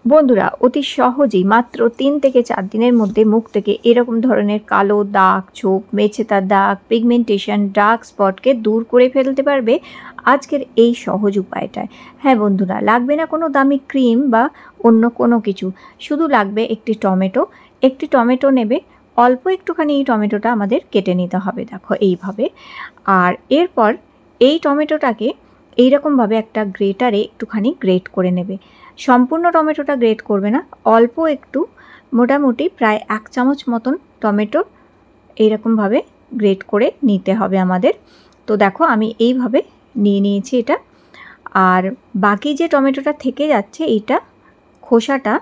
বন্ধুরা অতি সহজেই মাত্র ৩ থেকে ৪ দিনের মধ্যে মুখ থেকে এরকম ধরনের কালো দাগ, ছোপ, মেছেতার দাগ, পিগমেন্টেশন, ডার্ক স্পটকে দূর করে ফেলতে পারবে আজকের এই সহজ উপায়টায়। হ্যাঁ বন্ধুরা, লাগবে না কোনো দামি ক্রিম বা অন্য কোনো কিছু, শুধু লাগবে একটি টমেটো। একটি টমেটো নেবে, অল্প একটুখানি এই টমেটোটা আমাদের কেটে নিতে হবে, দেখো এইভাবে। আর এরপর এই টমেটোটাকে এইরকমভাবে একটা গ্রেটারে একটুখানি গ্রেট করে নেবে। সম্পূর্ণ টমেটোটা গ্রেট করবে না, অল্প একটু, মোটামুটি প্রায় 1 চামচ মতন টমেটো এইরকমভাবে গ্রেট করে নিতে হবে আমাদের। তো দেখো আমি এইভাবে নিয়ে নিয়েছি এটা। আর বাকি যে টমেটোটা থেকে যাচ্ছে এইটা, খোসাটা,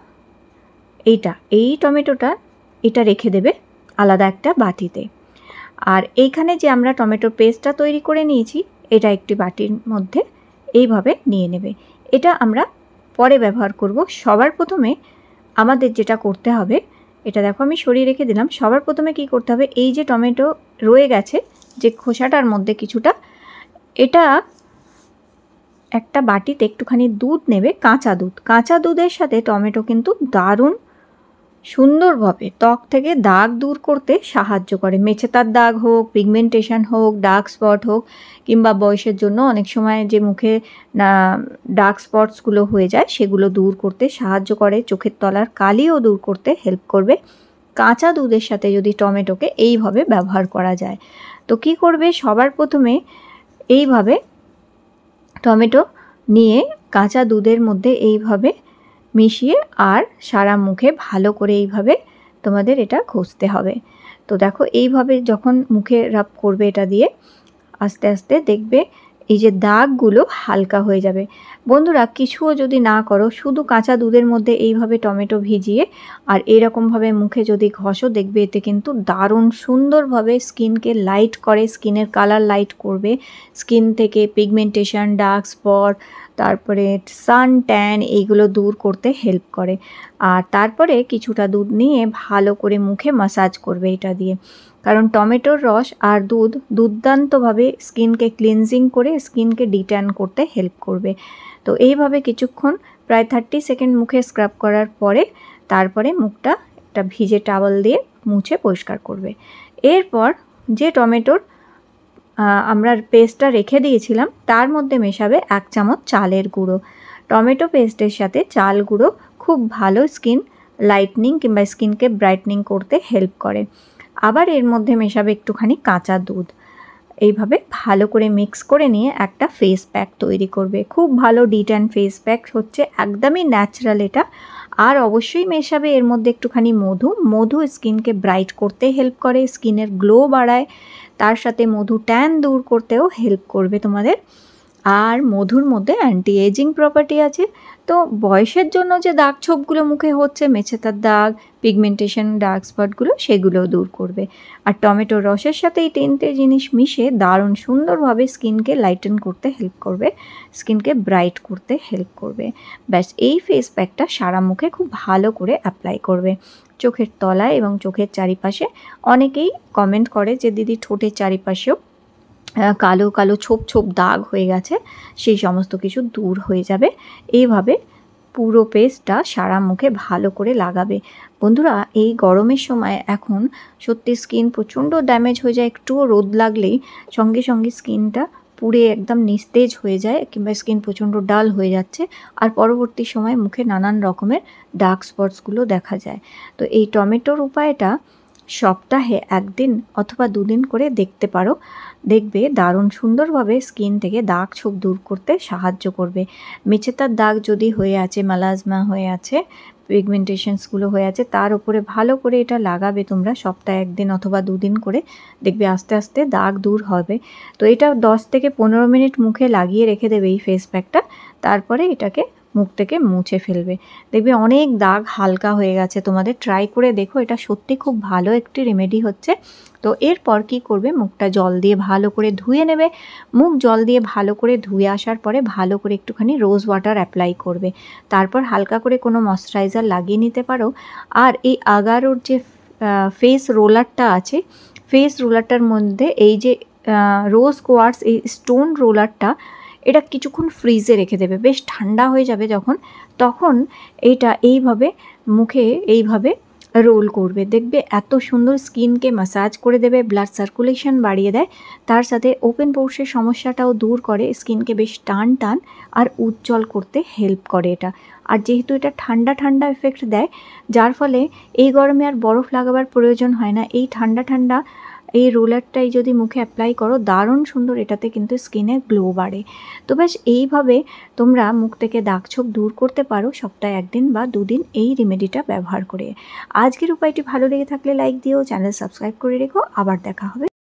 এই টমেটোটা এটা রেখে দেবে আলাদা একটা বাটিতে। আর এইখানে যে আমরা টমেটো পেস্টটা তৈরি করে নিয়েছি, এটা একটি বাটির মধ্যে এইভাবে নিয়ে নেবে। এটা আমরা পরে ব্যবহার করব। সবার প্রথমে আমাদের যেটা করতে হবে, এটা দেখো আমি সরিয়ে রেখে দিলাম। সবার প্রথমে কি করতে হবে, এই যে টমেটো রয়ে গেছে যে খোসাটার মধ্যে কিছুটা, এটা একটা বাটিতে একটুখানি দুধ নেবে, কাঁচা দুধ। কাঁচা দুধের সাথে টমেটো কিন্তু দারুণ সুন্দরভাবে ত্বক থেকে দাগ দূর করতে সাহায্য করে। মেছেতার দাগ হোক, পিগমেন্টেশন হোক, ডার্ক স্পট হোক, কিংবা বয়সের জন্য অনেক সময় যে মুখে ডার্ক স্পটসগুলো হয়ে যায় সেগুলো দূর করতে সাহায্য করে। চোখের তলার কালিও দূর করতে হেল্প করবে কাঁচা দুধের সাথে যদি টমেটোকে এইভাবে ব্যবহার করা যায়। তো কি করবে, সবার প্রথমে এইভাবে টমেটো নিয়ে কাঁচা দুধের মধ্যে এইভাবে মিশিয়ে আর সারা মুখে ভালো করে এইভাবে তোমাদের এটা ঘষতে হবে। তো দেখো এইভাবে যখন মুখে রাব করবে এটা দিয়ে, আস্তে আস্তে দেখবে এই যে দাগগুলো হালকা হয়ে যাবে। বন্ধুরা কিছুও যদি না করো, শুধু কাঁচা দুধের মধ্যে এইভাবে টমেটো ভিজিয়ে আর এরকমভাবে মুখে যদি ঘষো, দেখবে এতে কিন্তু দারুণ সুন্দরভাবে স্কিনকে লাইট করে, স্কিনের কালার লাইট করবে, স্কিন থেকে পিগমেন্টেশন, ডার্ক স্পট, তারপরে সান ট্যান এইগুলো দূর করতে হেল্প করে। আর তারপরে কিছুটা দুধ নিয়ে ভালো করে মুখে মাসাজ করবে এটা দিয়ে, কারণ টমেটোর রস আর দুধ দুর্দান্তভাবে স্কিনকে ক্লিনজিং করে স্কিনকে ডিট্যান করতে হেল্প করবে। তো এইভাবে কিছুক্ষণ প্রায় 30 সেকেন্ড মুখে স্ক্রাব করার পরে তারপরে মুখটা একটা ভিজে টাওয়াল দিয়ে মুছে পরিষ্কার করবে। এরপর যে টমেটোর আমরা পেস্টটা রেখে দিয়েছিলাম তার মধ্যে মেশাবে 1 চামচ চালের গুঁড়ো। টমেটো পেস্টের সাথে চাল গুঁড়ো খুব ভালো স্কিন লাইটনিং কিংবা স্কিনকে ব্রাইটনিং করতে হেল্প করে। আবার এর মধ্যে মেশাবে একটুখানি কাঁচা দুধ। এইভাবে ভালো করে মিক্স করে নিয়ে একটা ফেস প্যাক তৈরি করবে। খুব ভালো ডিট্যান ফেস প্যাক হচ্ছে, একদমই ন্যাচারাল এটা। আর অবশ্যই মেশাবে এর মধ্যে একটুখানি মধু। মধু স্কিনকে ব্রাইট করতে হেল্প করে, স্কিনের গ্লো বাড়ায়, তার সাথে মধু ট্যান দূর করতেও হেল্প করবে তোমাদের। আর মধুর মধ্যে অ্যান্টি এজিং প্রপার্টি আছে। তো বয়সের জন্য যে দাগ ছোপগুলো মুখে হচ্ছে, মেছেতার দাগ, পিগমেন্টেশন, ডার্ক স্পটগুলো, সেগুলোও দূর করবে। আর টমেটোর রসের সাথে এই 3টে জিনিস মিশে দারুণ সুন্দরভাবে স্কিনকে লাইটেন করতে হেল্প করবে, স্কিনকে ব্রাইট করতে হেল্প করবে। ব্যাস, এই ফেস প্যাকটা সারা মুখে খুব ভালো করে অ্যাপ্লাই করবে, চোখের তলায় এবং চোখের চারিপাশে। অনেকেই কমেন্ট করে যে দিদি ঠোঁটের চারিপাশেও কালো কালো ছোপ ছোপ দাগ হয়ে গেছে, সেই সমস্ত কিছু দূর হয়ে যাবে। এইভাবে পুরো পেস্টটা সারা মুখে ভালো করে লাগাবে। বন্ধুরা এই গরমের সময় এখন সত্যি স্কিন প্রচণ্ড ড্যামেজ হয়ে যায়, একটুও রোদ লাগলেই সঙ্গে সঙ্গে স্কিনটা পুড়ে একদম নিস্তেজ হয়ে যায়, কিংবা স্কিন প্রচণ্ড ডাল হয়ে যাচ্ছে, আর পরবর্তী সময় মুখে নানান রকমের ডার্ক স্পটসগুলো দেখা যায়। তো এই টমেটোর উপায়টা সপ্তাহে 1 দিন অথবা 2 দিন করে দেখতে পারো, দেখবে দারুণ সুন্দরভাবে স্কিন থেকে দাগ ছোপ দূর করতে সাহায্য করবে। মেছেতার দাগ যদি হয়ে আছে, মেলাজমা হয়ে আছে, পিগমেন্টেশনসগুলো হয়ে আছে, তার উপরে ভালো করে এটা লাগাবে তোমরা সপ্তাহে 1 দিন অথবা 2 দিন করে, দেখবে আস্তে আস্তে দাগ দূর হবে। তো এটা 10 থেকে 15 মিনিট মুখে লাগিয়ে রেখে দেবে এই ফেস প্যাকটা, তারপরে এটাকে মুখ থেকে মুছে ফেলবে, দেখবে অনেক দাগ হালকা হয়ে গেছে। তোমাদের ট্রাই করে দেখো, এটা সত্যি খুব ভালো একটি রেমেডি হচ্ছে। তো এরপর কি করবে, মুখটা জল দিয়ে ভালো করে ধুয়ে নেবে। মুখ জল দিয়ে ভালো করে ধুয়ে আসার পরে ভালো করে একটুখানি রোজ ওয়াটার অ্যাপ্লাই করবে, তারপর হালকা করে কোনো ময়শ্চারাইজার লাগিয়ে নিতে পারো। আর এই আগারোর যে ফেস রোলারটা আছে, ফেস রোলারটার মধ্যে এই যে রোজ কোয়ার্টস এই স্টোন রোলারটা, এটা কিছুক্ষণ ফ্রিজে রেখে দেবে। বেশ ঠান্ডা হয়ে যাবে যখন, তখন এইটা এইভাবে মুখে এইভাবে রোল করবে। দেখবে এত সুন্দর স্কিনকে ম্যাসাজ করে দেবে, ব্লাড সার্কুলেশন বাড়িয়ে দেয়, তার সাথে ওপেন পোরসের সমস্যাটাও দূর করে, স্কিনকে বেশ টান টান আর উজ্জ্বল করতে হেল্প করে এটা। আর যেহেতু এটা ঠান্ডা ঠান্ডা এফেক্ট দেয়, যার ফলে এই গরমে আর বরফ লাগাবার প্রয়োজন হয় না। এই ঠান্ডা ঠান্ডা এই রোলারটাই যদি মুখে অ্যাপ্লাই করো, দারুণ সুন্দর এটাতে কিন্তু স্কিনে গ্লো বাড়ে। তো ব্যাস এইভাবে তোমরা মুখ থেকে দাগ ছোপ দূর করতে পারো সপ্তাহে 1 দিন বা 2 দিন এই রেমেডিটা ব্যবহার করে। আজকের উপায়টি ভালো লেগে থাকলে লাইক দিও, চ্যানেল সাবস্ক্রাইব করে রেখো। আবার দেখা হবে।